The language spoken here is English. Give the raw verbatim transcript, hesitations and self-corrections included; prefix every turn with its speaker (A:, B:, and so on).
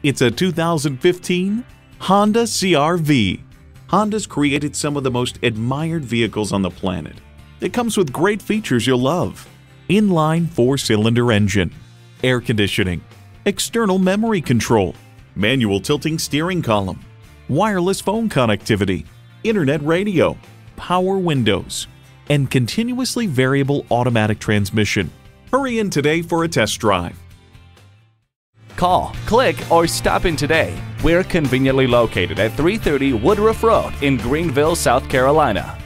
A: It's a two thousand fifteen Honda C R V. Honda's created some of the most admired vehicles on the planet. It comes with great features you'll love. Inline four-cylinder engine, air conditioning, external memory control, manual tilting steering column, wireless phone connectivity, internet radio, power windows, and continuously variable automatic transmission. Hurry in today for a test drive.
B: Call, click, or stop in today. We're conveniently located at three thirty Woodruff Road in Greenville, South Carolina.